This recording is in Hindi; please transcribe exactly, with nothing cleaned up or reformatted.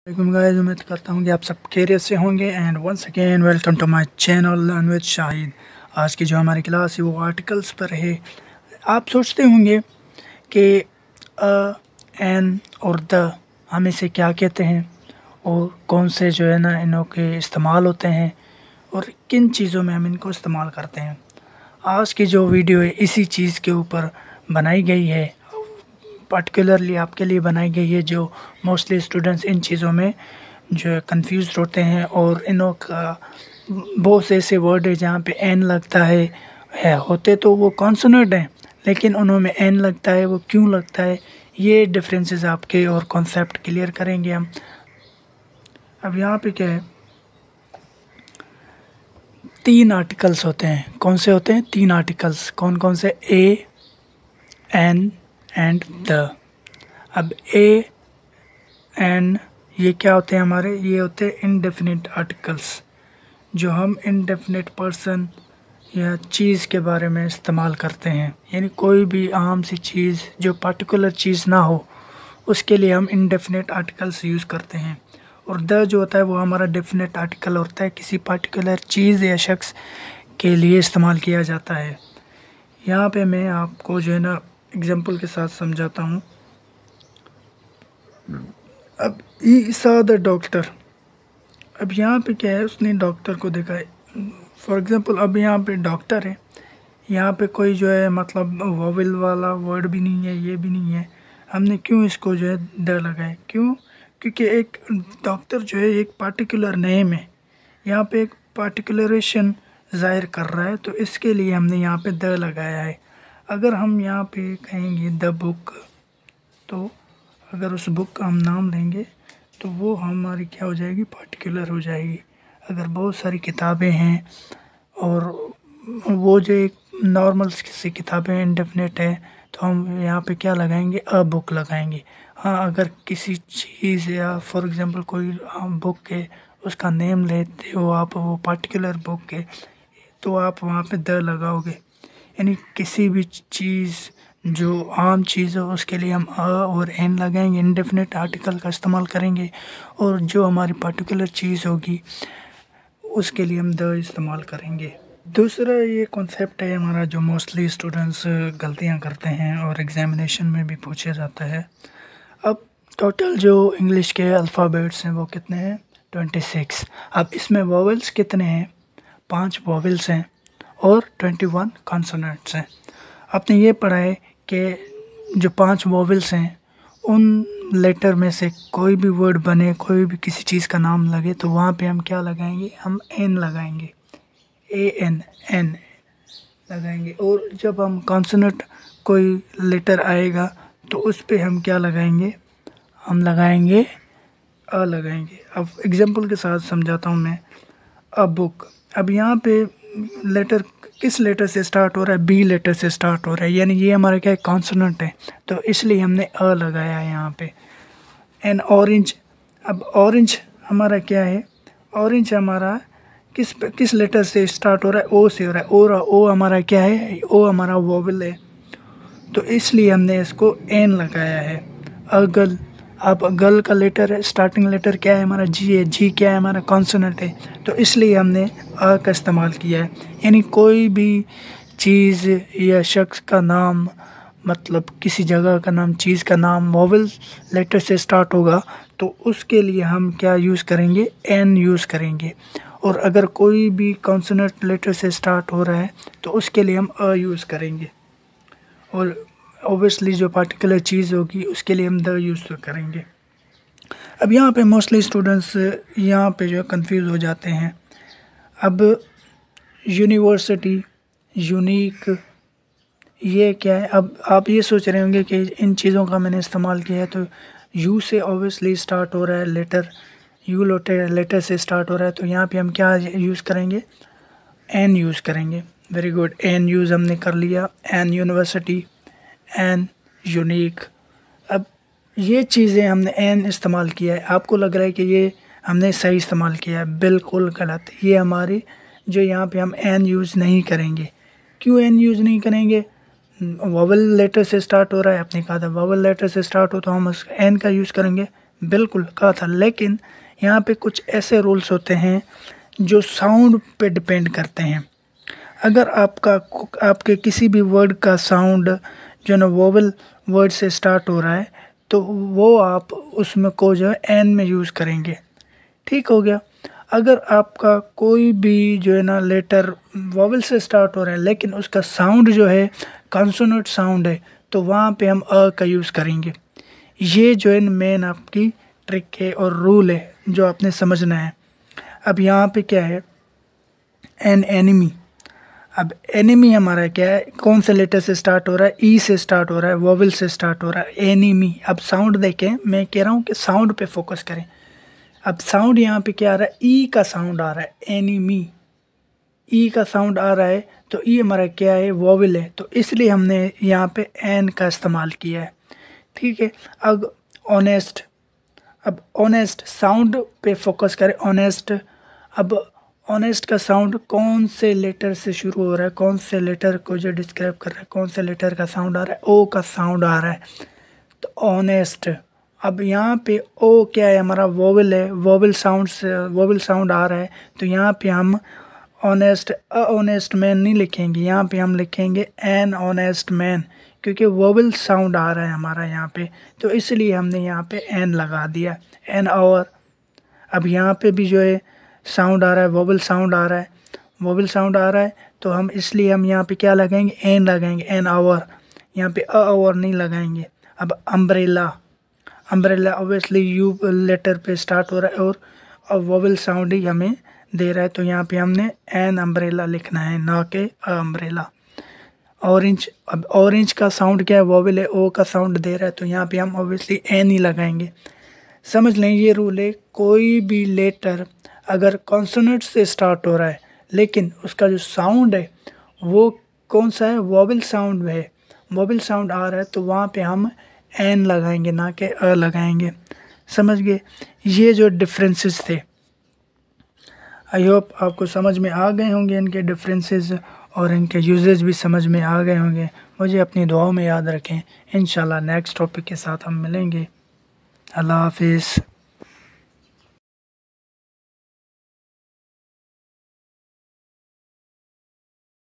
वालेकुम गाइस, उम्मीद करता हूँ कि आप सब खैरियत से होंगे। And once again welcome to my channel learn with Shahid. आज की जो हमारी क्लास है वो आर्टिकल्स पर है। आप सोचते होंगे कि अ, एन और द हम इसे क्या कहते हैं और कौन से जो है ना इनों के इस्तेमाल होते हैं और किन चीज़ों में हम इनको इस्तेमाल करते हैं। आज की जो वीडियो है इसी चीज़ के ऊपर बनाई गई है, पर्टिकुलरली आपके लिए बनाई गई है, जो मोस्टली स्टूडेंट्स इन चीज़ों में जो है कंफ्यूज होते हैं। और इनों का बहुत से ऐसे वर्ड है जहाँ पे एन लगता है, है होते तो वो कॉन्सोनेंट हैं लेकिन उन्होंने एन लगता है, वो क्यों लगता है, ये डिफरेंसेस आपके और कॉन्सेप्ट क्लियर करेंगे हम। अब यहाँ पे क्या है, तीन आर्टिकल्स होते हैं। कौन से होते हैं? तीन आर्टिकल्स। कौन कौन से? A, an and the. अब ए एन ये क्या होते हैं हमारे? ये होते हैं इनडेफिनिट आर्टिकल्स, जो हम इनडेफिनिट पर्सन या चीज़ के बारे में इस्तेमाल करते हैं। यानी कोई भी आम सी चीज़ जो पर्टिकुलर चीज़ ना हो उसके लिए हम इनडेफिनिट आर्टिकल्स यूज़ करते हैं। और द जो होता है वो हमारा डेफिनेट आर्टिकल होता है, किसी पर्टिकुलर चीज़ या शख्स के लिए इस्तेमाल किया जाता है। यहाँ पे मैं आपको जो है ना एग्जांपल के साथ समझाता हूँ। अब ई सा द डॉक्टर, अब यहाँ पे क्या है, उसने डॉक्टर को देखा है। फॉर एग्जांपल अब यहाँ पे डॉक्टर है, यहाँ पे कोई जो है मतलब वोवेल वाला वर्ड भी नहीं है, ये भी नहीं है। हमने क्यों इसको जो है द लगाए? क्यों? क्योंकि एक डॉक्टर जो है एक पार्टिकुलर नेम है, यहाँ पे एक पार्टिकुलरेशन ज़ाहिर कर रहा है, तो इसके लिए हमने यहाँ पे द लगाया है। अगर हम यहाँ पे कहेंगे द बुक, तो अगर उस बुक का हम नाम लेंगे तो वो हमारी क्या हो जाएगी? पार्टिकुलर हो जाएगी। अगर बहुत सारी किताबें हैं और वो जो एक नॉर्मल सी किताबें इंडेफिनिट है, तो हम यहाँ पे क्या लगाएंगे? अ बुक लगाएंगे। हाँ, अगर किसी चीज़ या फॉर एग्जांपल कोई हम बुक है उसका नेम लेते हो आप, वो पार्टिकुलर बुक के, तो आप वहाँ पे द लगाओगे। यानी किसी भी चीज़ जो आम चीज़ हो उसके लिए हम अ और एन लगाएंगे, इनडेफिनिट आर्टिकल का इस्तेमाल करेंगे। और जो हमारी पर्टिकुलर चीज़ होगी उसके लिए हम द इस्तेमाल करेंगे। दूसरा ये कॉन्सेप्ट है हमारा जो मोस्टली स्टूडेंट्स गलतियां करते हैं और एग्जामिनेशन में भी पूछा जाता है। अब टोटल जो इंग्लिश के अल्फ़ाबेट्स हैं वो कितने हैं? Twenty six. अब इसमें वोवेल्स कितने हैं? पाँच वोवेल्स हैं और ट्वेंटी वन कॉन्सोनेंट्स हैं। आपने ये पढ़ा है कि जो पांच वोवेल्स हैं उन लेटर में से कोई भी वर्ड बने, कोई भी किसी चीज़ का नाम लगे, तो वहाँ पे हम क्या लगाएंगे? हम एन लगाएंगे, ए एन एन लगाएंगे। और जब हम कॉन्सोनेंट कोई लेटर आएगा तो उस पे हम क्या लगाएंगे? हम लगाएंगे अ लगाएंगे। अब एग्जांपल के साथ समझाता हूँ मैं। अ बुक, अब यहाँ पे लेटर किस लेटर से स्टार्ट हो रहा है? बी लेटर से स्टार्ट हो रहा है, यानी ये हमारा क्या है? कॉन्सोनेंट है, तो इसलिए हमने अ लगाया है यहाँ पे। एन ऑरेंज, अब ऑरेंज हमारा क्या है? ऑरेंज हमारा किस किस लेटर से स्टार्ट हो रहा है? ओ से हो रहा है। और ओ हमारा क्या है? ओ हमारा वोवेल है, तो इसलिए हमने इसको एन लगाया है। अगल, अब गल का लेटर है, स्टार्टिंग लेटर क्या है हमारा? जी है। जी क्या है हमारा? कॉन्सोनेंट है, तो इसलिए हमने अ का इस्तेमाल किया है। यानी कोई भी चीज़ या शख्स का नाम, मतलब किसी जगह का नाम, चीज़ का नाम वोवेल लेटर से स्टार्ट होगा तो उसके लिए हम क्या यूज़ करेंगे? एन यूज़ करेंगे। और अगर कोई भी कॉन्सोनेंट लेटर से स्टार्ट हो रहा है तो उसके लिए हम अ यूज़ करेंगे। और ऑब्वियसली जो पार्टिकुलर चीज़ होगी उसके लिए हम द यूज़ करेंगे। अब यहाँ पे मोस्टली स्टूडेंट्स यहाँ पे जो कंफ्यूज हो जाते हैं। अब यूनिवर्सिटी, यूनिक, ये क्या है? अब आप ये सोच रहे होंगे कि इन चीज़ों का मैंने इस्तेमाल किया है, तो यू से ऑब्वियसली स्टार्ट हो रहा है लेटर, यू लेटर लेटर से स्टार्ट हो रहा है, तो यहाँ पे हम क्या यूज़ करेंगे? एन यूज़ करेंगे। वेरी गुड, एन यूज़ हमने कर लिया। An university, an unique. अब ये चीज़ें हमने एन इस्तेमाल किया है, आपको लग रहा है कि ये हमने सही इस्तेमाल किया है, बिल्कुल गलत। ये हमारी जो यहाँ पे हम एन यूज़ नहीं करेंगे। क्यों एन यूज़ नहीं करेंगे? वोवेल लेटर से स्टार्ट हो रहा है, आपने कहा था वोवेल लेटर से स्टार्ट हो तो हम उस एन का यूज़ करेंगे। बिल्कुल कहा था, लेकिन यहाँ पे कुछ ऐसे रूल्स होते हैं जो साउंड पे डिपेंड करते हैं। अगर आपका आपके किसी भी वर्ड का साउंड जो ना वोवल वर्ड से स्टार्ट हो रहा है तो वो आप उसमें को जो है एन में यूज़ करेंगे। ठीक हो गया। अगर आपका कोई भी जो है ना लेटर वोवल से स्टार्ट हो रहा है लेकिन उसका साउंड जो है कॉन्सोनेंट साउंड है तो वहाँ पे हम अ का यूज़ करेंगे। ये जो है मेन आपकी ट्रिक है और रूल है जो आपने समझना है। अब यहाँ पे क्या है, एन एनिमी। अब एनिमी हमारा क्या है, कौन से लेटर से स्टार्ट हो रहा है, ई से स्टार्ट हो रहा है, वोवल से स्टार्ट हो रहा है, एनिमी। अब साउंड देखें, मैं कह रहा हूँ कि साउंड पे फोकस करें। अब साउंड यहाँ पे क्या आ रहा है, ई का साउंड आ रहा है, एनिमी। ई का साउंड आ रहा है तो ई हमारा क्या है, वोवल है, तो इसलिए हमने यहाँ पे एन का इस्तेमाल किया है। ठीक है। अब ऑनेस्ट। अब ऑनेस्ट साउंड पे फोकस करें, ऑनेस्ट। अब ऑनेस्ट का साउंड कौन से लेटर से शुरू हो रहा है, कौन से लेटर को जो डिस्क्राइब कर रहा है, कौन से लेटर का साउंड आ रहा है, ओ का साउंड आ रहा है, तो ऑनेस्ट। अब यहाँ पे ओ क्या है, हमारा वोवल है, वोवल साउंड से वोवल साउंड आ रहा है, तो यहाँ पे हम ऑनेस्ट अ ऑनेस्ट मैन नहीं लिखेंगे, यहाँ पे हम लिखेंगे एन ऑनेस्ट मैन, क्योंकि वोवल साउंड आ रहा है हमारा यहाँ पे, तो इसलिए हमने यहाँ पे एन लगा दिया, एन आवर। अब यहाँ पे भी जो है साउंड आ रहा है, वोवल साउंड आ रहा है, वोवल साउंड आ रहा है, तो हम इसलिए हम यहाँ पे क्या लगाएंगे, एन लगाएंगे, एन आवर। यहाँ पे अ आवर नहीं लगाएंगे। अब umbrella. Umbrella obviously U letter पे स्टार्ट हो रहा है और वोवल साउंड ही हमें दे रहा है, तो यहाँ पे हमने एन अम्ब्रेला लिखना है, ना कि अम्ब्रेला। ऑरेंज। अब ऑरेंज का साउंड क्या है, वोवल है, ओ का साउंड दे रहा है, तो यहाँ पे हम ऑब्वियसली एन ही लगाएंगे। समझ लें ये रूल है, कोई भी लेटर अगर कॉन्सोनेंट से स्टार्ट हो रहा है लेकिन उसका जो साउंड है वो कौन सा है, वोवल साउंड है, वोवल साउंड आ रहा है, तो वहाँ पे हम एन लगाएंगे, ना कि अ लगाएंगे। समझ गए। ये जो डिफरेंसेस थे, आई होप आपको समझ में आ गए होंगे इनके डिफरेंसेस और इनके यूजेस भी समझ में आ गए होंगे। मुझे अपनी दुआओं में याद रखें। इंशाल्लाह नेक्स्ट टॉपिक के साथ हम मिलेंगे। अल्लाह हाफिज़।